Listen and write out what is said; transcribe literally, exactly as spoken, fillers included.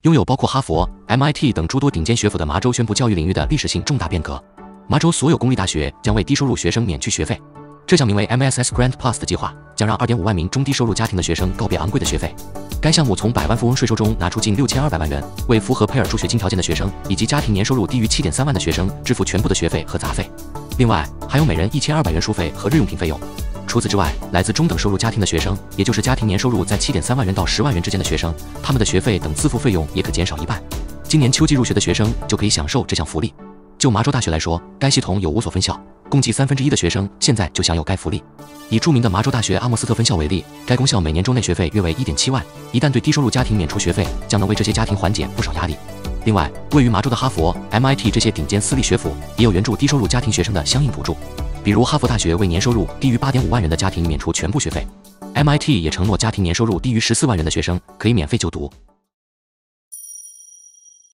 拥有包括哈佛、M I T 等诸多顶尖学府的麻州宣布教育领域的历史性重大变革。麻州所有公立大学将为低收入学生免去学费。这项名为 M S S Grant Plus 的计划将让 二点五万名中低收入家庭的学生告别昂贵的学费。该项目从百万富翁税收中拿出近六千二百万元，为符合佩尔助学金条件的学生以及家庭年收入低于 七点三万的学生支付全部的学费和杂费。另外，还有每人一千二百元书费和日用品费用。除此之外，来自中等收入家庭的学生，也就是家庭年收入在 七点三万元到十万元之间的学生，他们的学费等自付费用也可减少一半。今年秋季入学的学生就可以享受这项福利。就麻州大学来说，该系统有五所分校，共计三分之一的学生现在就享有该福利。以著名的麻州大学阿莫斯特分校为例，该公校每年州内学费约为 一点七万，一旦对低收入家庭免除学费，将能为这些家庭缓解不少压力。另外，位于麻州的哈佛、M I T 这些顶尖私立学府也有援助低收入家庭学生的相应补助，比如哈佛大学为年收入低于 八点五万元的家庭免除全部学费 ，M I T 也承诺家庭年收入低于十四万元的学生可以免费就读。